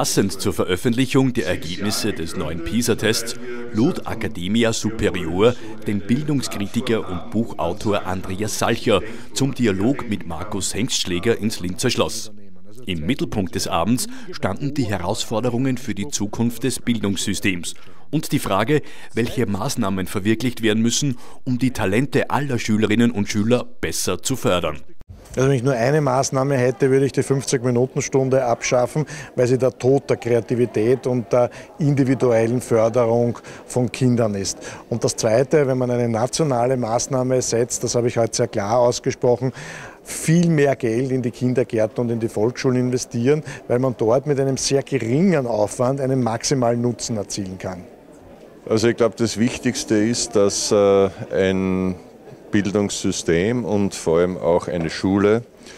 Passend zur Veröffentlichung der Ergebnisse des neuen PISA-Tests lud Academia Superior den Bildungskritiker und Buchautor Andreas Salcher zum Dialog mit Markus Hengstschläger ins Linzer Schloss. Im Mittelpunkt des Abends standen die Herausforderungen für die Zukunft des Bildungssystems und die Frage, welche Maßnahmen verwirklicht werden müssen, um die Talente aller Schülerinnen und Schüler besser zu fördern. Also wenn ich nur eine Maßnahme hätte, würde ich die 50-Minuten-Stunde abschaffen, weil sie der Tod der Kreativität und der individuellen Förderung von Kindern ist. Und das Zweite, wenn man eine nationale Maßnahme setzt, das habe ich heute sehr klar ausgesprochen, viel mehr Geld in die Kindergärten und in die Volksschulen investieren, weil man dort mit einem sehr geringen Aufwand einen maximalen Nutzen erzielen kann. Also ich glaube, das Wichtigste ist, dass ein Bildungssystem und vor allem auch eine Schule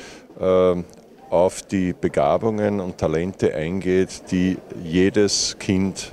auf die Begabungen und Talente eingeht, die jedes Kind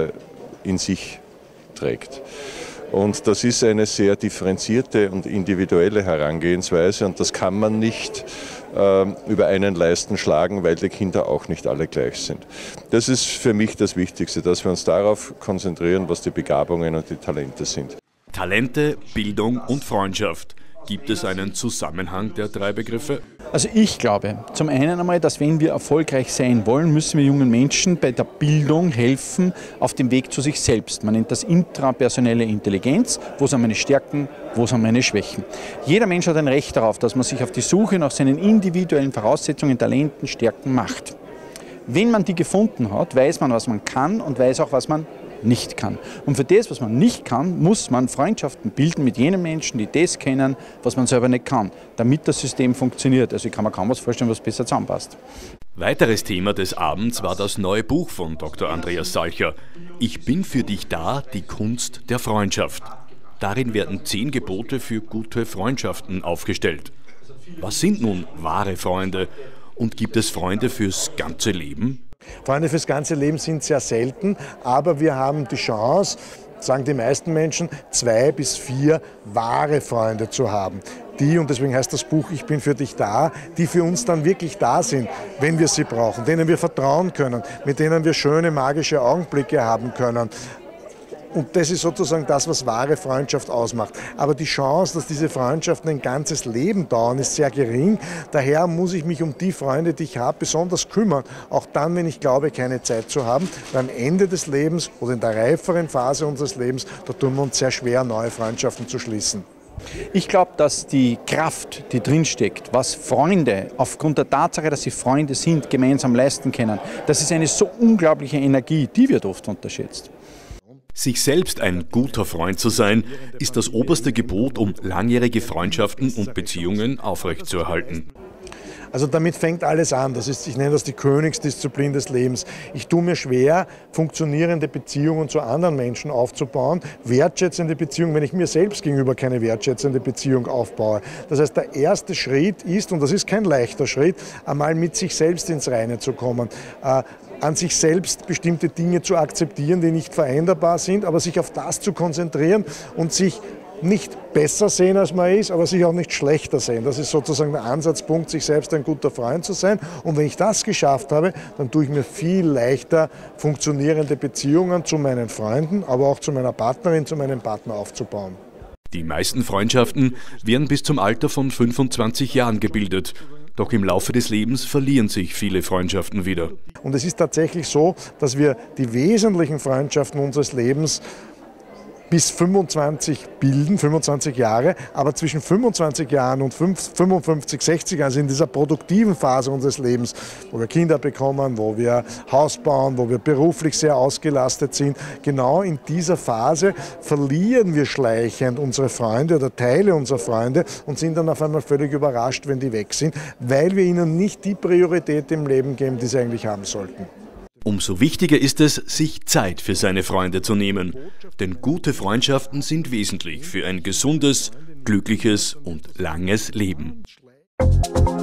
in sich trägt. Und das ist eine sehr differenzierte und individuelle Herangehensweise und das kann man nicht über einen Leisten schlagen, weil die Kinder auch nicht alle gleich sind. Das ist für mich das Wichtigste, dass wir uns darauf konzentrieren, was die Begabungen und die Talente sind. Talente, Bildung und Freundschaft. Gibt es einen Zusammenhang der drei Begriffe? Also ich glaube, zum einen einmal, dass wenn wir erfolgreich sein wollen, müssen wir jungen Menschen bei der Bildung helfen auf dem Weg zu sich selbst. Man nennt das intrapersonelle Intelligenz. Wo sind meine Stärken, wo sind meine Schwächen? Jeder Mensch hat ein Recht darauf, dass man sich auf die Suche nach seinen individuellen Voraussetzungen, Talenten, Stärken macht. Wenn man die gefunden hat, weiß man, was man kann und weiß auch, was man nicht kann. Und für das, was man nicht kann, muss man Freundschaften bilden mit jenen Menschen, die das kennen, was man selber nicht kann, damit das System funktioniert. Also ich kann mir kaum was vorstellen, was besser zusammenpasst. Weiteres Thema des Abends war das neue Buch von Dr. Andreas Salcher. Ich bin für dich da, die Kunst der Freundschaft. Darin werden 10 Gebote für gute Freundschaften aufgestellt. Was sind nun wahre Freunde? Und gibt es Freunde fürs ganze Leben? Freunde fürs ganze Leben sind sehr selten, aber wir haben die Chance, sagen die meisten Menschen, 2 bis 4 wahre Freunde zu haben. Die, und deswegen heißt das Buch Ich bin für dich da, die für uns dann wirklich da sind, wenn wir sie brauchen, denen wir vertrauen können, mit denen wir schöne, magische Augenblicke haben können. Und das ist sozusagen das, was wahre Freundschaft ausmacht. Aber die Chance, dass diese Freundschaften ein ganzes Leben dauern, ist sehr gering. Daher muss ich mich um die Freunde, die ich habe, besonders kümmern. Auch dann, wenn ich glaube, keine Zeit zu haben. Weil am Ende des Lebens oder in der reiferen Phase unseres Lebens, da tun wir uns sehr schwer, neue Freundschaften zu schließen. Ich glaube, dass die Kraft, die drinsteckt, was Freunde aufgrund der Tatsache, dass sie Freunde sind, gemeinsam leisten können, das ist eine so unglaubliche Energie, die wird oft unterschätzt. Sich selbst ein guter Freund zu sein, ist das oberste Gebot, um langjährige Freundschaften und Beziehungen aufrechtzuerhalten. Also damit fängt alles an. Ich nenne das die Königsdisziplin des Lebens. Ich tue mir schwer, funktionierende Beziehungen zu anderen Menschen aufzubauen, wertschätzende Beziehungen, wenn ich mir selbst gegenüber keine wertschätzende Beziehung aufbaue. Das heißt, der erste Schritt ist, und das ist kein leichter Schritt, einmal mit sich selbst ins Reine zu kommen. An sich selbst bestimmte Dinge zu akzeptieren, die nicht veränderbar sind, aber sich auf das zu konzentrieren und sich nicht besser sehen, als man ist, aber sich auch nicht schlechter sehen. Das ist sozusagen der Ansatzpunkt, sich selbst ein guter Freund zu sein. Und wenn ich das geschafft habe, dann tue ich mir viel leichter funktionierende Beziehungen zu meinen Freunden, aber auch zu meiner Partnerin, zu meinem Partner aufzubauen. Die meisten Freundschaften werden bis zum Alter von 25 Jahren gebildet. Doch im Laufe des Lebens verlieren sich viele Freundschaften wieder. Und es ist tatsächlich so, dass wir die wesentlichen Freundschaften unseres Lebens bis 25 bilden, 25 Jahre, aber zwischen 25 Jahren und 55, 60 Jahren, also in dieser produktiven Phase unseres Lebens, wo wir Kinder bekommen, wo wir Haus bauen, wo wir beruflich sehr ausgelastet sind, genau in dieser Phase verlieren wir schleichend unsere Freunde oder Teile unserer Freunde und sind dann auf einmal völlig überrascht, wenn die weg sind, weil wir ihnen nicht die Priorität im Leben geben, die sie eigentlich haben sollten. Umso wichtiger ist es, sich Zeit für seine Freunde zu nehmen. Denn gute Freundschaften sind wesentlich für ein gesundes, glückliches und langes Leben.